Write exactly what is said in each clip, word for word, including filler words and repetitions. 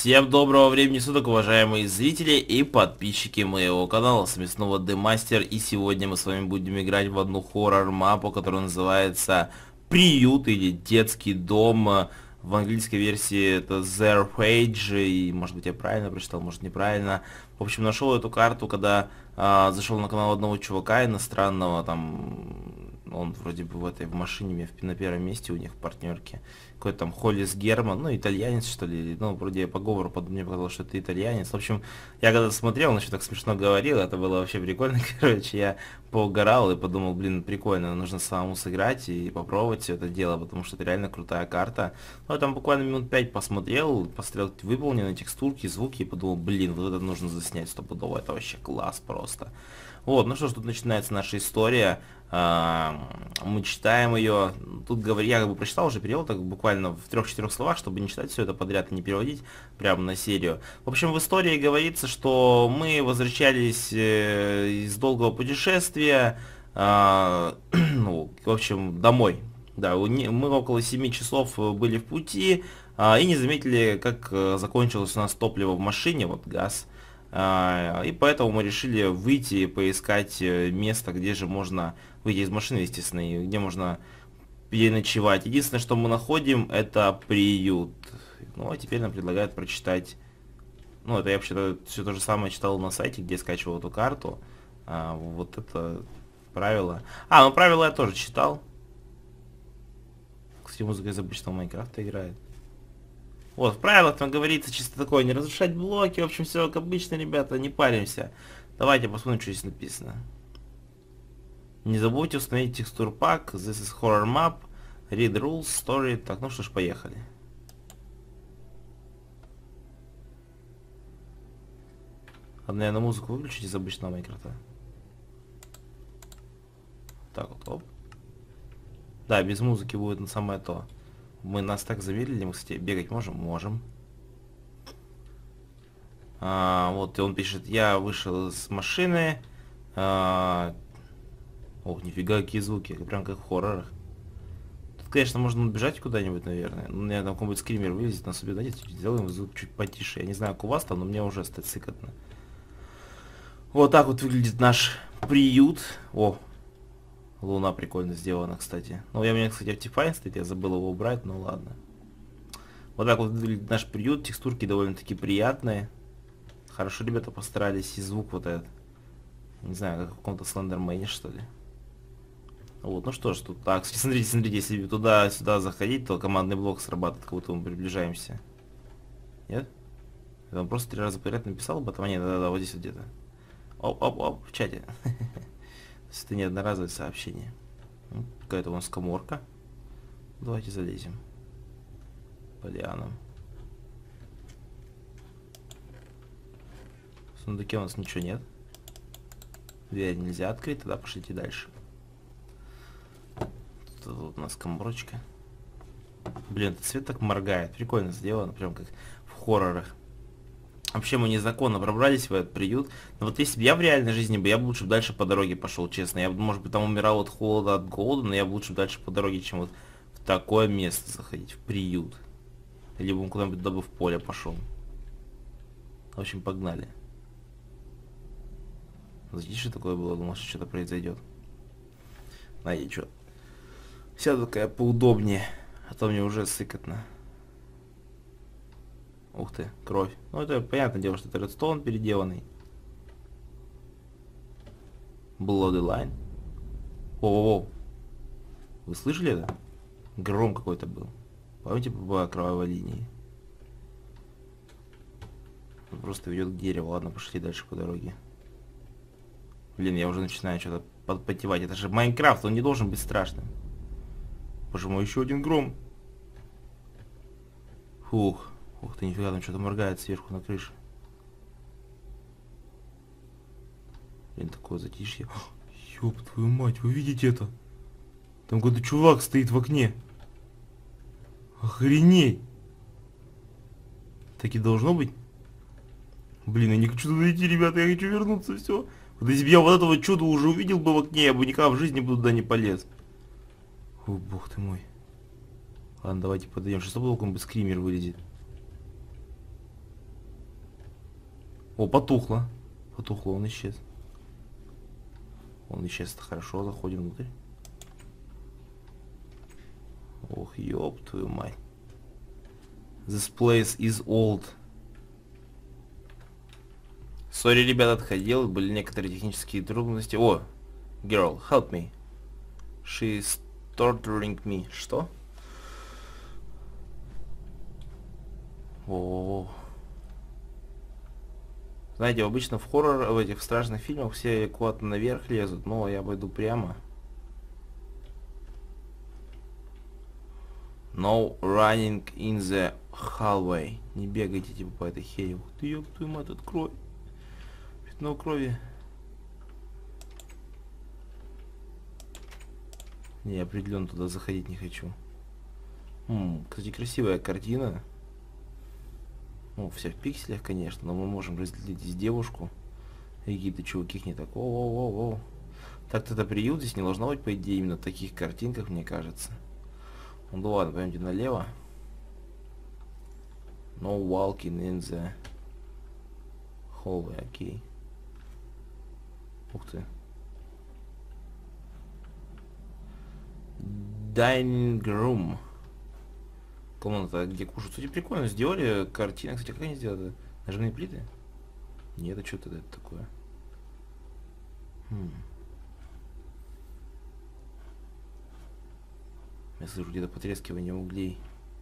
Всем доброго времени суток, уважаемые зрители и подписчики моего канала. С вами снова Демастер, и сегодня мы с вами будем играть в одну хоррор-мапу, которая называется Приют или Детский дом. В английской версии это The Page, и может быть я правильно прочитал, может неправильно. В общем, нашел эту карту, когда а, зашел на канал одного чувака иностранного, там он вроде бы в этой в машине на первом месте у них в партнерке. Какой-то там Холлис Герман, ну итальянец что ли, ну вроде по говору под мне показалось, что это итальянец. В общем, я когда смотрел, он еще так смешно говорил, это было вообще прикольно, короче, я поугарал и подумал, блин, прикольно, нужно самому сыграть и попробовать все это дело, потому что это реально крутая карта. Ну, я там буквально минут пять посмотрел, посмотрел выполненные текстурки, звуки и подумал, блин, вот это нужно заснять стопудово, это вообще класс просто. Вот, ну что ж, тут начинается наша история. А, мы читаем ее. Тут говорю, я как бы прочитал уже перевод, так буквально в трех-четырех словах, чтобы не читать все это подряд и не переводить прямо на серию. В общем, в истории говорится, что мы возвращались э, из долгого путешествия, э, ну, в общем, домой. Да, мы около семи часов были в пути э, и не заметили, как э, закончилось у нас топливо в машине, вот газ. И поэтому мы решили выйти и поискать место, где же можно выйти из машины, естественно, и где можно переночевать. Единственное, что мы находим, это приют. Ну, а теперь нам предлагают прочитать. Ну, это я вообще-то все то же самое читал на сайте, где скачивал эту карту. А, вот это правило. А, ну правила я тоже читал. Кстати, музыка из обычного Майнкрафта играет. Вот, в правилах там говорится чисто такое, не разрушать блоки, в общем, все как обычно, ребята, не паримся. Давайте посмотрим, что здесь написано. Не забудьте установить текстур пак, this is horror map, read rules, story. Так, ну что ж, поехали. Надо, наверное, музыку выключить из обычного Майнкрафта. Так вот, оп. Да, без музыки будет на самое то. Мы нас так замедлили, мы, кстати, бегать можем? Можем. А, вот, и он пишет, я вышел из машины. А, ох, нифига, какие звуки, прям как в хоррорах. Тут, конечно, можно убежать куда-нибудь, наверное. Ну, мне там какой-нибудь скример вылезет, нас убьет. Давайте сделаем звук чуть потише. Я не знаю, как у вас там, но мне уже стать сыкотно. Вот так вот выглядит наш приют. О, луна прикольно сделана, кстати. Ну, я у меня, кстати, Optifine стоит, я забыл его убрать, ну ладно. Вот так вот выглядит наш приют, текстурки довольно-таки приятные. Хорошо ребята постарались, и звук вот этот. Не знаю, как в каком-то слендермене, что ли. Вот, ну что ж, тут так, смотрите, смотрите, если туда-сюда заходить, то командный блок срабатывает, как будто мы приближаемся. Нет? Я вам просто три раза подряд написал об этом, а нет, да-да-да, вот здесь вот где-то. Оп-оп-оп, в чате. То есть это не одноразовое сообщение. Какая-то у нас каморка. Давайте залезем. По лианам. В сундуке у нас ничего нет. Дверь нельзя открыть, тогда пошлите дальше. Тут вот у нас каморочка. Блин, этот цвет так моргает. Прикольно сделано, прям как в хоррорах. Вообще мы незаконно пробрались в этот приют. Но вот если бы я в реальной жизни бы, я бы лучше дальше по дороге пошел, честно. Я бы, может быть, там умирал от холода, от голода, но я бы лучше дальше по дороге, чем вот в такое место заходить, в приют. Либо он куда-нибудь туда бы в поле пошел. В общем, погнали. Затише такое было, думал, что что-то произойдет. А я что? Вся такая поудобнее, а то мне уже сыкотно. Ух ты, кровь. Ну это понятное дело, что это редстоун переделанный. Bloodline. Воу-воу-воу. Вы слышали это? Гром какой-то был. Помните по кровавой линии? Он просто ведет к дереву. Ладно, пошли дальше по дороге. Блин, я уже начинаю что-то подпотевать. Это же Майнкрафт, он не должен быть страшным. Боже мой, еще один гром. Фух. Ух ты, нифига, там что-то моргает сверху на крыше. Блин, такое затишье. Ёб твою мать, вы видите это? Там какой-то чувак стоит в окне. Охренеть. Так и должно быть. Блин, я не хочу туда идти, ребята, я хочу вернуться, все. Вот если бы я вот этого чуда уже увидел бы в окне, я бы никогда в жизни бы туда не полез. О, бог ты мой. Ладно, давайте подойдем. Что было, какой-нибудь скример вылезет. О, потухло. Потухло, он исчез. Он исчез, это хорошо, заходим внутрь. Ох, ёб твою мать. This place is old. Сори, ребят, отходил, были некоторые технические трудности. О, girl, help me. She is torturing me. Что? О, знаете, обычно в хоррор, в этих страшных фильмах все куда-то наверх лезут, но я пойду прямо. No running in the hallway. Не бегайте типа по этой хере. Ух ты, ёб твою мать, тут кровь. Пятно крови. Не, я определенно туда заходить не хочу. М-м, кстати, красивая картина. Ну, вся в пикселях, конечно, но мы можем разделить здесь девушку. И какие-то чуваки не так. О-о-о-о. Так-то это приют, здесь не должно быть, по идее, именно таких картинках, мне кажется. Ну ладно, пойдемте налево. No walking in the hallway, окей. Ух ты. Dining room. Комната, где кушают. Кстати, прикольно сделали картины. Кстати, как они сделали? Ножные плиты? Нет, это что-то это такое. Хм. Я слышу где-то потрескивание углей.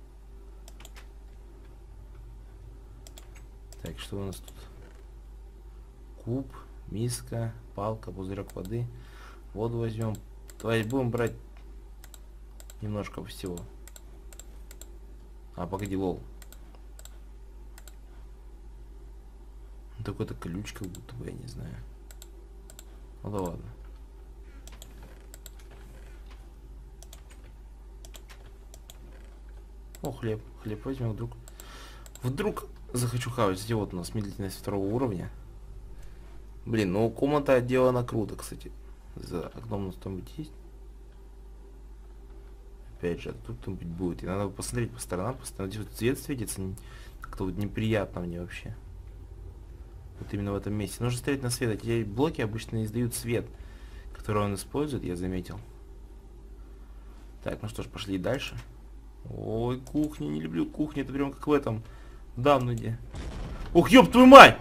Так, что у нас тут? Куб, миска, палка, пузырек воды. Воду возьмем. Давай будем брать немножко всего. А, погоди, лол. Такой-то ключ, как будто бы, я не знаю. Ну да ладно. О, хлеб. Хлеб возьмем вдруг. Вдруг захочу хавать. Где вот у нас медлительность второго уровня. Блин, ну комната отделана круто, кстати. За окном у нас там-нибудь есть. Опять же, тут кто-нибудь будет. И надо посмотреть по сторонам, постоянно здесь вот цвет светится. Как-то вот неприятно мне вообще. Вот именно в этом месте. Нужно смотреть на свет. Эти блоки обычно издают свет, который он использует, я заметил. Так, ну что ж, пошли дальше. Ой, кухня, не люблю кухню. Это прям как в этом Дамнуде. Ух, ёб твою мать!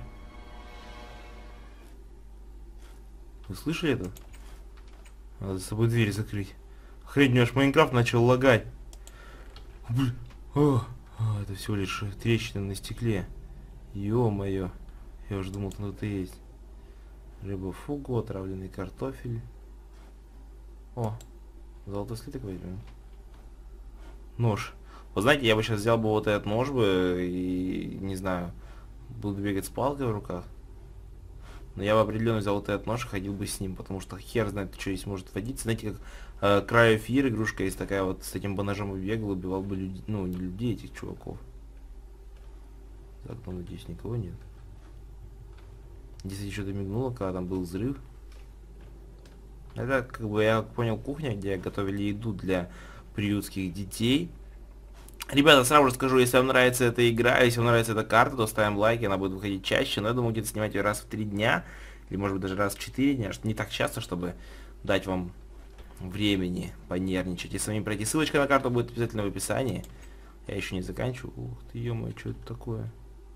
Вы слышали это? Надо с собой дверь закрыть. Хрень, аж Майнкрафт начал лагать. Блин. О, о, это всего лишь трещина на стекле. Ё-моё. Я уже думал, там кто-то есть. Рыба фугу, отравленный картофель. О, золотой слиток возьмем. Нож. Вы знаете, я бы сейчас взял бы вот этот нож бы и, не знаю, буду бегать с палкой в руках. Но я бы определенно взял вот этот нож и ходил бы с ним, потому что хер знает, что здесь может водиться. Знаете, как э, Cry of Fear игрушка есть такая, вот с этим бы ножом и бегал, убивал бы людей, ну, не людей, этих чуваков. Так, ну, надеюсь, никого нет. Здесь что-то мигнуло, когда там был взрыв. Это, как бы, я понял, кухня, где готовили еду для приютских детей. Ребята, сразу же скажу, если вам нравится эта игра, если вам нравится эта карта, то ставим лайки, она будет выходить чаще, но я думаю, где-то снимать ее раз в три дня, или может быть даже раз в четыре дня, что не так часто, чтобы дать вам времени понервничать. Если вами пройти, ссылочка на карту будет обязательно в описании. Я еще не заканчиваю. Ух ты, ё-моё, что это такое?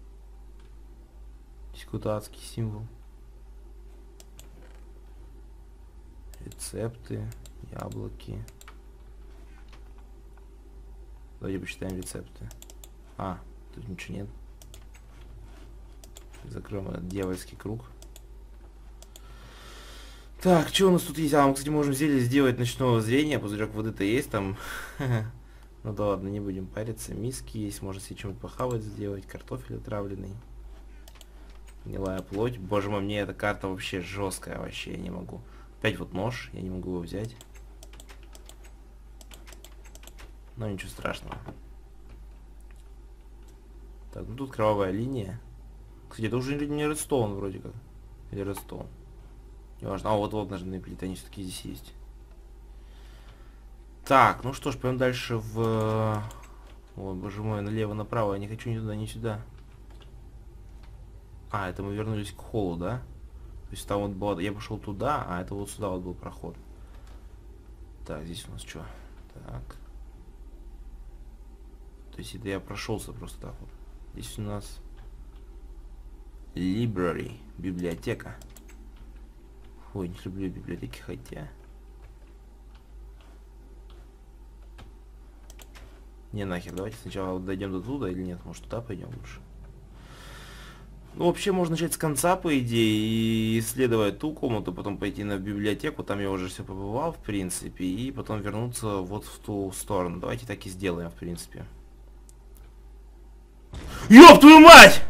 Здесь какой-то адский символ. Рецепты, яблоки. Давайте почитаем рецепты. А, тут ничего нет. Закроем этот дьявольский круг. Так, что у нас тут есть? А, мы, кстати, можем зелье сделать ночного зрения. Пузырек воды-то есть там. Ну да ладно, не будем париться. Миски есть, можно себе что-нибудь похавать сделать. Картофель отравленный. Гнилая плоть. Боже мой, мне эта карта вообще жесткая. Вообще я не могу. Опять вот нож, я не могу его взять. Но ничего страшного. Так, ну тут кровавая линия. Кстати, это уже не редстоун вроде как. Или редстоун. Не важно. А вот вот ножные плиты, они все-таки здесь есть. Так, ну что ж, пойдем дальше в... О, боже мой, налево, направо. Я не хочу ни туда, ни сюда. А, это мы вернулись к холлу, да? То есть там вот было... Я пошел туда, а это вот сюда вот был проход. Так, здесь у нас что? Так. То есть это я прошелся просто так вот. Здесь у нас... Library. Библиотека. Ой, не люблю библиотеки, хотя... Не, нахер, давайте сначала дойдем до туда или нет, может туда пойдем лучше. Ну, вообще можно начать с конца, по идее, и исследовать ту комнату, потом пойти на библиотеку, там я уже все побывал, в принципе, и потом вернуться вот в ту сторону. Давайте так и сделаем, в принципе. Ёб твою мать!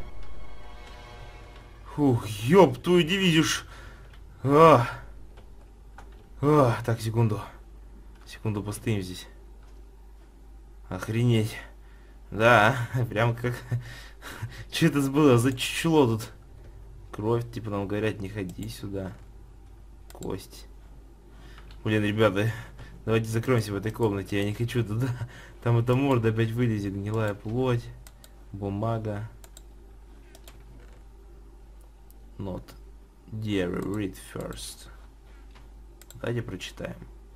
Фух, ёб твою дивизию. А. А, так, секунду. Секунду, постоим здесь. Охренеть. Да, прям как... Что это было за чучело тут? Кровь, типа нам говорят, не ходи сюда. Кость. Блин, ребята, давайте закроемся в этой комнате. Я не хочу туда. Там эта морда опять вылезет, гнилая плоть. Бумага. Not. Dear, read first. Давайте прочитаем.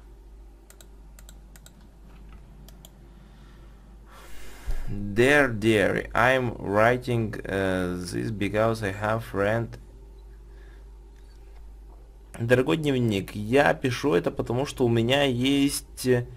Dear dear, I'm writing uh, this because I have friend. Дорогой дневник, я пишу это потому, что у меня есть... Или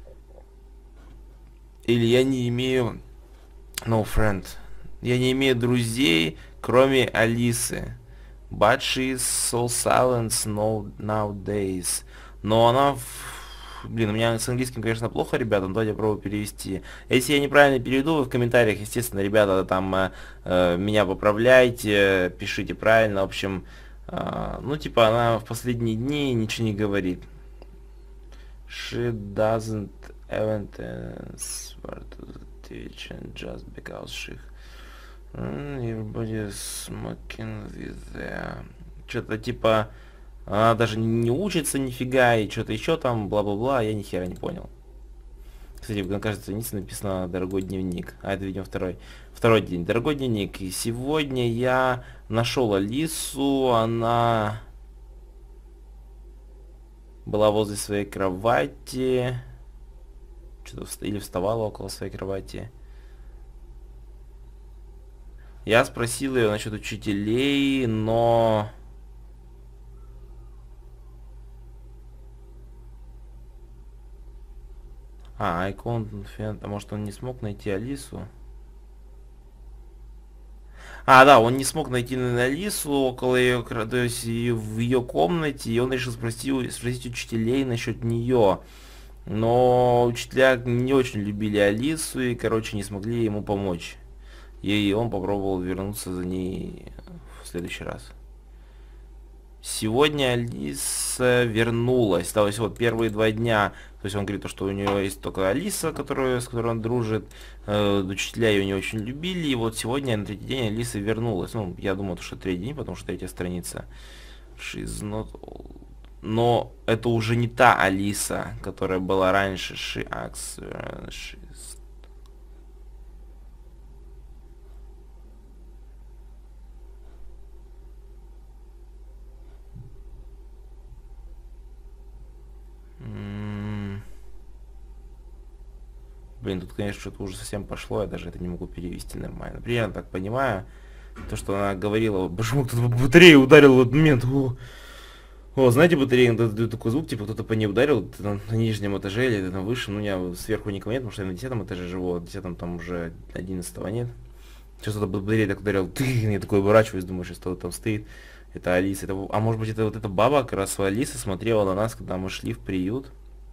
я не имею... No friend. Я не имею друзей, кроме Алисы. But she is so silent no, nowadays. Но она... Блин, у меня с английским, конечно, плохо, ребята, но давайте я попробую перевести. Если я неправильно переведу, вы в комментариях, естественно, ребята, там э, э, меня поправляйте, пишите правильно. В общем, э, ну, типа, она в последние дни ничего не говорит. She doesn't even answer to the teacher just because she... Everybody smoking with the... Что-то типа... Она даже не учится нифига, и что-то еще там, бла-бла-бла, я ни хера не понял. Кстати, на каждой странице написано «Дорогой дневник». А это, видимо, второй, второй день. Дорогой дневник. И сегодня я нашел Алису, она была возле своей кровати. Что-то или вставала около своей кровати. Я спросил ее насчет учителей, но... А, Icon, а может он не смог найти Алису? А, да, он не смог найти Алису около ее, то есть в ее комнате, и он решил спросить, спросить учителей насчет нее. Но учителя не очень любили Алису и, короче, не смогли ему помочь. И он попробовал вернуться за ней в следующий раз. Сегодня Алиса вернулась. То есть вот первые два дня, то есть он говорит, что у него есть только Алиса, которая, с которой он дружит. Э, учителя ее не очень любили. И вот сегодня на третий день Алиса вернулась. Ну, я думаю, что третий день, потому что третья страница. She's not old. Но это уже не та Алиса, которая была раньше. She acts, uh, she's... Блин, тут, конечно, что-то уже совсем пошло, я даже это не могу перевести нормально. Примерно так понимаю. То, что она говорила, почему кто-то по батарее ударил в этот момент. О, О знаете, батарея, такой звук, типа кто-то по ней ударил на, на нижнем этаже или на выше. Ну, я сверху никого нет, потому что я на десятом этаже живу, а в десятом там уже одиннадцатого нет. Сейчас кто-то батарея так ударил, ты, я такой оборачиваюсь, думаю, что кто-то там стоит. Это Алиса. Это, а может быть, это вот эта баба, как раз Алиса, смотрела на нас, когда мы шли в приют.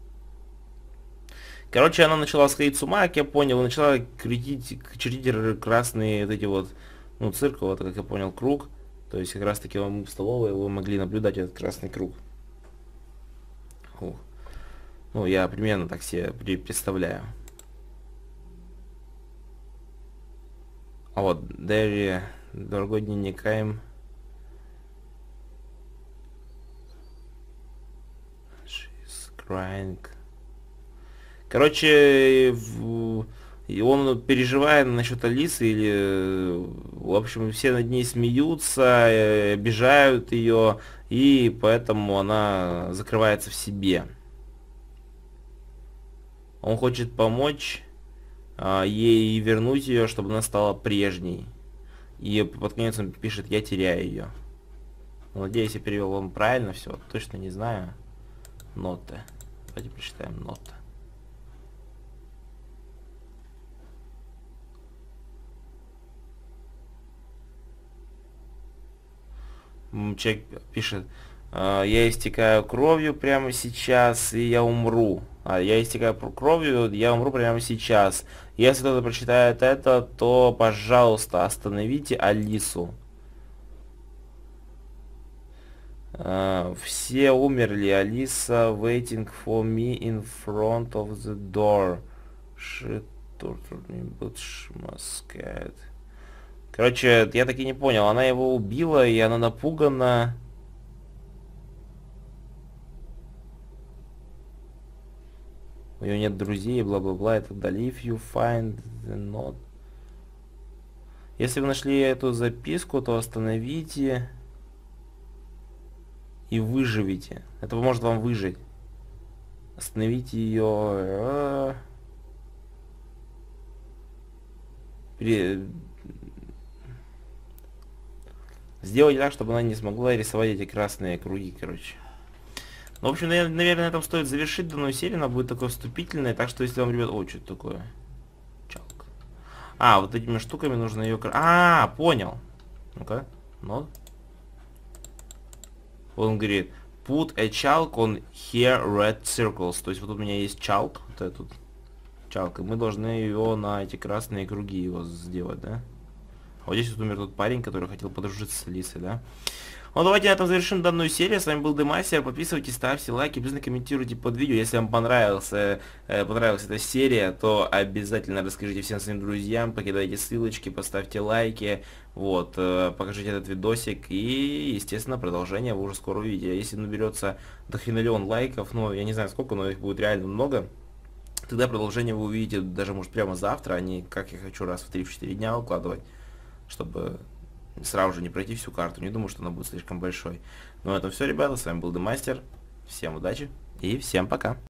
Короче, она начала сходить с ума, как я понял, начала крутить, чертить красные вот эти вот, ну, цирк, вот, как я понял, круг. То есть, как раз таки мы в столовой вы могли наблюдать этот красный круг. Фух. Ну, я примерно так себе представляю. А вот, Дерри, дорогой дневник Айм. She's crying. Короче, И он переживает насчет Алисы, или, в общем, все над ней смеются, э, обижают ее, и поэтому она закрывается в себе. Он хочет помочь а, ей вернуть ее, чтобы она стала прежней. И под конец он пишет: я теряю ее. Надеюсь, я перевел вам правильно все, точно не знаю. Ноты. Давайте прочитаем ноты. Человек пишет: я истекаю кровью прямо сейчас, и я умру. А, я истекаю кровью, я умру прямо сейчас. Если кто-то прочитает это, то, пожалуйста, остановите Алису. Uh, все умерли. Алиса waiting for me in front of the door. Shit, tortured me, but she must get. Короче, я так и не понял. Она его убила, и она напугана. У нее нет друзей, бла-бла-бла и так далее. If you find the note. Если вы нашли эту записку, то остановите и выживите. Это поможет вам выжить. Остановите ее. Пере... Сделайте так, чтобы она не смогла рисовать эти красные круги, короче. Ну, в общем, наверное, на этом стоит завершить данную серию. Она будет такой вступительной. Так что, если вам, ребят... О, что это такое? Чалк. А, вот этими штуками нужно ее... А, понял. Ну-ка. Ну. Он говорит: put a chalk on here red circles. То есть вот у меня есть чалк. Вот этот чалк. И мы должны ее на эти красные круги его сделать, да? А вот здесь вот умер тот парень, который хотел подружиться с Алисой, да? Ну, давайте на этом завершим данную серию. С вами был Демастер. Подписывайтесь, ставьте лайки, обязательно комментируйте под видео. Если вам понравился, э, понравилась эта серия, то обязательно расскажите всем своим друзьям, покидайте ссылочки, поставьте лайки, вот, э, покажите этот видосик, и, естественно, продолжение вы уже скоро увидите. Если наберется до хрена лайков, ну, я не знаю сколько, но их будет реально много, тогда продолжение вы увидите даже, может, прямо завтра, а не как я хочу раз в три-четыре дня укладывать, чтобы... сразу же не пройти всю карту. Не думаю, что она будет слишком большой. Ну, это все, ребята. С вами был Демастер. Всем удачи и всем пока.